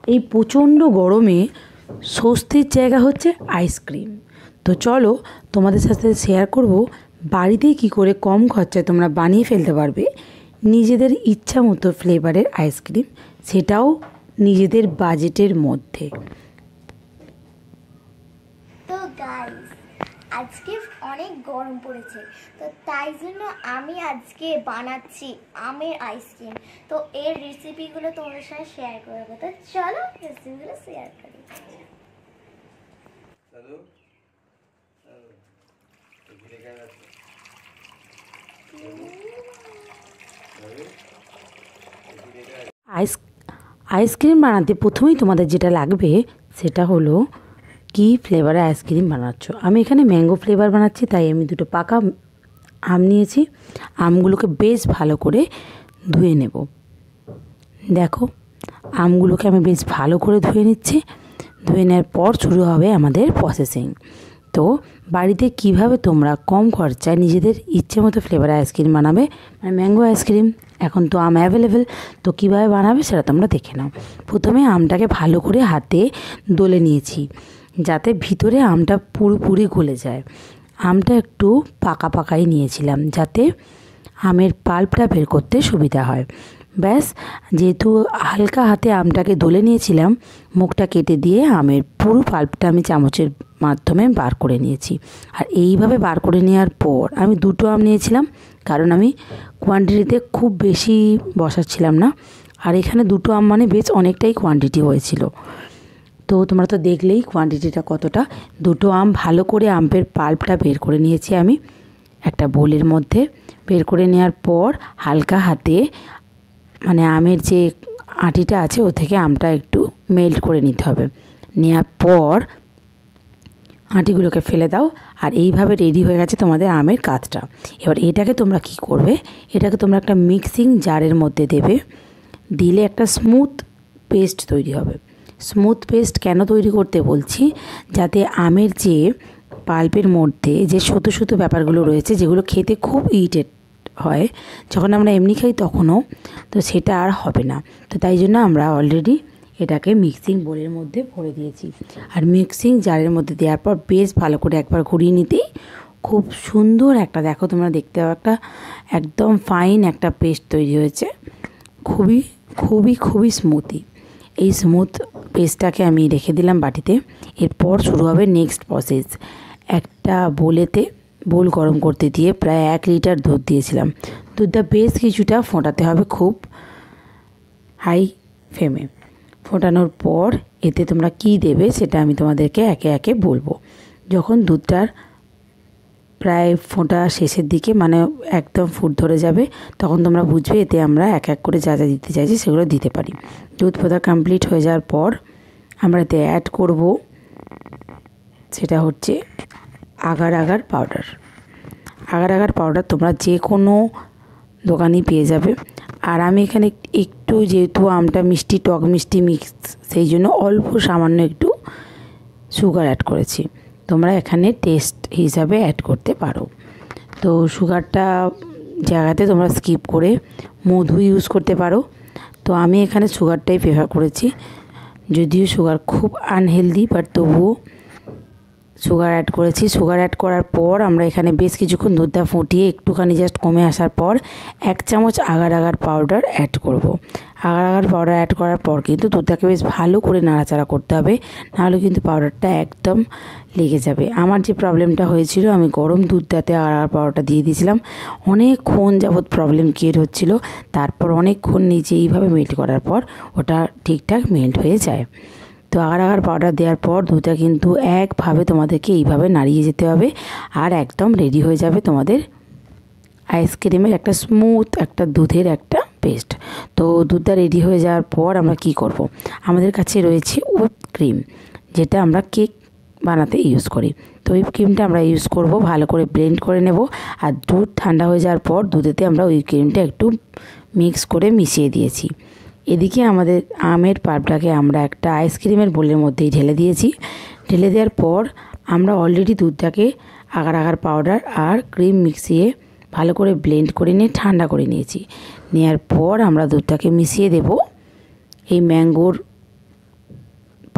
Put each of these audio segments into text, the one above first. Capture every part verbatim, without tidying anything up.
এই প্রচণ্ড গরমে স্বস্তির জায়গা হচ্ছে আইসক্রিম। তো চলো তোমাদের সাথে শেয়ার করব বাড়িতেই কী করে কম খরচায় তোমরা বানিয়ে ফেলতে পারবে নিজেদের ইচ্ছা মতো ফ্লেভারের আইসক্রিম, সেটাও নিজেদের বাজেটের মধ্যে। তো গাইস, আজকে অনেক গরম পড়েছে, তো তাই জন্য আমি আজকে বানাচ্ছি আমের আইসক্রিম। তো এর রেসিপিগুলো তোমাদের সাথে শেয়ার করবো। তো চলো রেসিপিগুলো শেয়ার করি। আইস আইসক্রিম বানাতে প্রথমেই তোমাদের যেটা লাগবে সেটা হলো কি ফ্লেভারে আইসক্রিম বানাচ্ছ। আমি এখানে ম্যাঙ্গো ফ্লেভার বানাচ্ছি, তাই আমি দুটো পাকা আম নিয়েছি। আমগুলোকে বেশ ভালো করে ধুয়ে নেব। দেখো আমগুলোকে আমি বেশ ভালো করে ধুয়ে নিচ্ছি। ধুয়ে নেওয়ার পর শুরু হবে আমাদের প্রসেসিং। তো বাড়িতে কিভাবে তোমরা কম খরচায় নিজেদের ইচ্ছে মতো ফ্লেভার আইসক্রিম বানাবে, মানে ম্যাঙ্গো আইসক্রিম, এখন তো আম অ্যাভেলেবেল, তো কীভাবে বানাবে সেটা তোমরা দেখে নাও। প্রথমে আমটাকে ভালো করে হাতে দলে নিয়েছি যাতে ভিতরে আমটা পুরোপুরি গলে যায়। আমটা একটু পাকা পাকাই নিয়েছিলাম যাতে আমের পাল্পটা বের করতে সুবিধা হয়। ব্যাস, যেহেতু হালকা হাতে আমটাকে দলে নিয়েছিলাম, মুখটা কেটে দিয়ে আমের পুরো পাল্পটা আমি চামচের মাধ্যমে বার করে নিয়েছি। আর এইভাবে বার করে নেওয়ার পর আমি দুটো আম নিয়েছিলাম, কারণ আমি কোয়ান্টিটিতে খুব বেশি বসাচ্ছিলাম না। আর এখানে দুটো আম মানে বেশ অনেকটাই কোয়ান্টিটি হয়েছিল। তো তোমরা তো দেখলেই কোয়ান্টিটিটা কতটা। দুটো আম ভালো করে আমের পাল্পটা বের করে নিয়েছি আমি একটা বোলের মধ্যে। বের করে নেওয়ার পর হালকা হাতে মানে আমের যে আটিটা আছে ও থেকে আমটা একটু মেল্ট করে নিতে হবে। নেওয়ার পর আটিগুলোকে ফেলে দাও। আর এইভাবে রেডি হয়ে গেছে তোমাদের আমের কাতটা। এবার এটাকে তোমরা কি করবে, এটাকে তোমরা একটা মিক্সিং জারের মধ্যে দেবে। দিলে একটা স্মুথ পেস্ট তৈরি হবে। স্মুথ পেস্ট কেন তৈরি করতে বলছি, যাতে আমের যে পাল্পের মধ্যে যে সুতো সুতো ব্যাপারগুলো রয়েছে, যেগুলো খেতে খুব ইরিটেট হয় যখন আমরা এমনি খাই তখনও, তো সেটা আর হবে না। তো তাই জন্য আমরা অলরেডি এটাকে মিক্সিং বোলের মধ্যে ভরে দিয়েছি। আর মিক্সিং জারের মধ্যে দেওয়ার পর বেশ ভালো করে একবার ঘুরিয়ে নিতেই খুব সুন্দর একটা, দেখো তোমরা দেখতে পাও, একটা একদম ফাইন একটা পেস্ট তৈরি হয়েছে। খুবই খুবই খুবই স্মুথি। এই স্মুথ পেস্টটাকে আমি রেখে দিলাম বাটিতে। এরপর শুরু হবে নেক্সট প্রসেস। একটা বোলেতে বোল গরম করতে দিয়ে প্রায় এক লিটার দুধ দিয়েছিলাম। দুধটা বেশ কিছুটা ফোটাতে হবে খুব হাই ফ্লেমে। ফোটানোর পর এতে তোমরা কি দেবে সেটা আমি তোমাদেরকে একে একে বলবো। যখন দুধটার প্রায় ফোটা শেষের দিকে, মানে একদম ফুট ধরে যাবে, তখন তোমরা বুঝবে এতে আমরা এক এক করে যা যা দিতে চাইছি সেগুলো দিতে পারি। দুধ ফোটা কমপ্লিট হয়ে যাওয়ার পর আমরা এতে অ্যাড করব, সেটা হচ্ছে agar agar powder. Agar agar powder তোমরা যে কোনো দোকানেই পেয়ে যাবে। আর আমি এখানে একটু, যেহেতু আমটা মিষ্টি, টক মিষ্টি মিক্স, সেই জন্য অল্প সামান্য একটু সুগার অ্যাড করেছি। তোমরা এখানে টেস্ট হিসাবে অ্যাড করতে পারো। তো সুগারটা জায়গাতে তোমরা স্কিপ করে মধু ইউজ করতে পারো। তো আমি এখানে সুগারটাই প্রেফার করেছি, যদিও সুগার খুব আনহেলদি, বাট তবুও সুগার অ্যাড করেছি। সুগার অ্যাড করার পর আমরা এখানে বেশ কিছুক্ষণ দুধটা ফুটিয়ে একটুখানি জাস্ট কমে আসার পর এক চামচ আগার আগার পাউডার অ্যাড করব। আগার আগার পাউডার অ্যাড করার পর কিন্তু দুধটাকে বেশ ভালো করে নাড়াচাড়া করতে হবে, নাহলে কিন্তু পাউডারটা একদম লেগে যাবে। আমার যে প্রবলেমটা হয়েছিল, আমি গরম দুধটাতে আগার আগার পাউডারটা দিয়ে দিয়েছিলাম, অনেকক্ষণ যাবৎ প্রবলেম ক্রিয়েট হচ্ছিল। তারপর অনেকক্ষণ নিচে এইভাবে মেল্ট করার পর ওটা ঠিকঠাক মেল্ট হয়ে যায়। তো আগার আগার পাউডার দেওয়ার পর দুধটা কিন্তু একভাবে তোমাদেরকে এইভাবে নাড়িয়ে যেতে হবে, আর একদম রেডি হয়ে যাবে তোমাদের আইসক্রিমের একটা স্মুথ একটা দুধের একটা পেস্ট। তো দুধটা রেডি হয়ে যাওয়ার পর আমরা কি করব, আমাদের কাছে রয়েছে হুইপ ক্রিম, যেটা আমরা কেক বানাতে ইউজ করি। তো হুইপ ক্রিমটা আমরা ইউজ করব, ভালো করে ব্লেন্ড করে নেব। আর দুধ ঠান্ডা হয়ে যাওয়ার পর দুধেতে আমরা হুইপ ক্রিমটা একটু মিক্স করে মিশিয়ে দিয়েছি। এদিকে আমাদের আমের পাল্পটাকে আমরা একটা আইসক্রিমের বোলের মধ্যেই ঢেলে দিয়েছি। ঢেলে দেওয়ার পর আমরা অলরেডি দুধটাকে আগার আগার পাউডার আর ক্রিম মিশিয়ে ভালো করে ব্লেন্ড করে নিয়ে ঠান্ডা করে নিয়েছি। নেওয়ার পর আমরা দুধটাকে মিশিয়ে দেব এই ম্যাঙ্গোর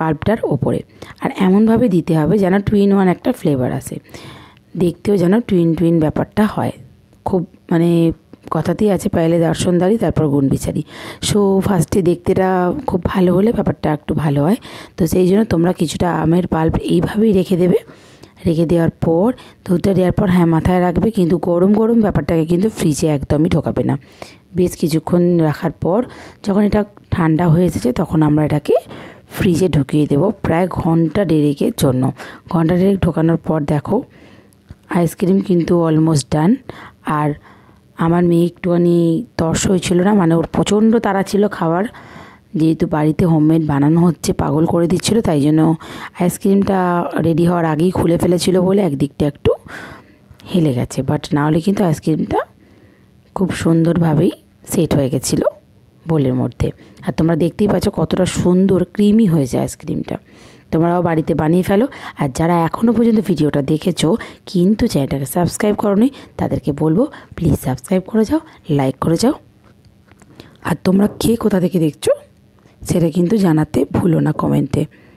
পাল্পটার ওপরে। আর এমনভাবে দিতে হবে যেন টুইন ওয়ান একটা ফ্লেভার আসে, দেখতেও যেন টুইন টুইন ব্যাপারটা হয়। খুব মানে কথাতেই আছে পহলে দর্শনদারি তারপর গুণ বিচারি। সো ফার্স্টে দেখতেটা খুব ভালো হলে ব্যাপারটা একটু ভালো হয়। তো সেই জন্য তোমরা কিছুটা আমের পাল্প এইভাবেই রেখে দেবে। রেখে দেওয়ার পর দুধটা দেওয়ার পর হ্যাঁ মাথায় রাখবে কিন্তু গরম গরম ব্যাপারটাকে কিন্তু ফ্রিজে একদমই ঢোকাবে না। বেশ কিছুক্ষণ রাখার পর যখন এটা ঠান্ডা হয়ে এসেছে তখন আমরা এটাকে ফ্রিজে ঢুকিয়ে দেবো প্রায় ঘন্টা দেড়েকের জন্য। ঘন্টা দেড়েক ঢোকানোর পর দেখো আইসক্রিম কিন্তু অলমোস্ট ডান। আর আমার মেয়ে একটুখানি তর্স হয়েছিল না, মানে ওর প্রচণ্ড তাড়া ছিল খাবার, যেহেতু বাড়িতে হোমমেড বানানো হচ্ছে পাগল করে দিচ্ছিল, তাই জন্য আইসক্রিমটা রেডি হওয়ার আগেই খুলে ফেলেছিল বলে একদিকটা একটু হেলে গেছে। বাট নাহলে কিন্তু আইসক্রিমটা খুব সুন্দরভাবেই সেট হয়ে গেছিলো বোলের মধ্যে। আর তোমরা দেখতেই পাচ্ছ কতটা সুন্দর ক্রিমি হয়েছে আইসক্রিমটা। তোমরাও বাড়িতে বানিয়ে ফেলো। আর যারা এখনও পর্যন্ত ভিডিওটা দেখেছো কিন্তু চ্যানেলটাকে সাবস্ক্রাইব করোনি তাদেরকে বলবো প্লিজ সাবস্ক্রাইব করে যাও, লাইক করে যাও। আর তোমরা কে কোথা থেকে দেখছো সেটা কিন্তু জানাতে ভুলো না কমেন্টে।